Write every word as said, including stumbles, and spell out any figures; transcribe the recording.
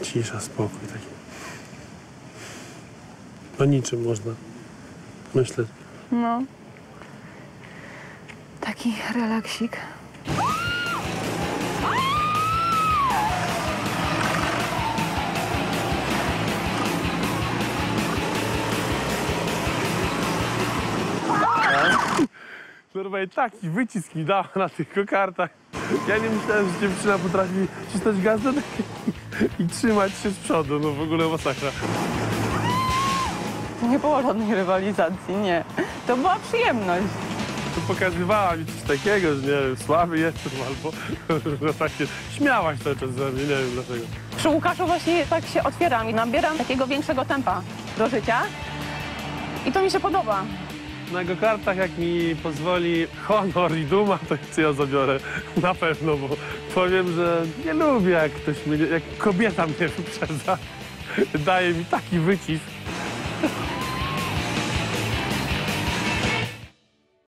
Cisza, spokój taki. O niczym można myśleć. No. Taki relaksik. Normalnie taki wycisk mi dała na tych kokartach. Ja nie myślałem, że dziewczyna potrafi wcisnąć gaz do i trzymać się z przodu. No w ogóle masakra. Nie było żadnej rywalizacji, nie. To była przyjemność. To pokazywała mi coś takiego, że nie wiem, słaby jestem albo że tak się śmiałaś cały czas ze mnie, nie wiem dlaczego. Przy Łukaszu właśnie tak się otwieram i nabieram takiego większego tempa do życia. I to mi się podoba. Na go-kartach, jak mi pozwoli honor i duma, to ja zabiorę na pewno, bo powiem, że nie lubię, jak ktoś mnie, jak kobieta mnie wyprzedza. Daje mi taki wycisk.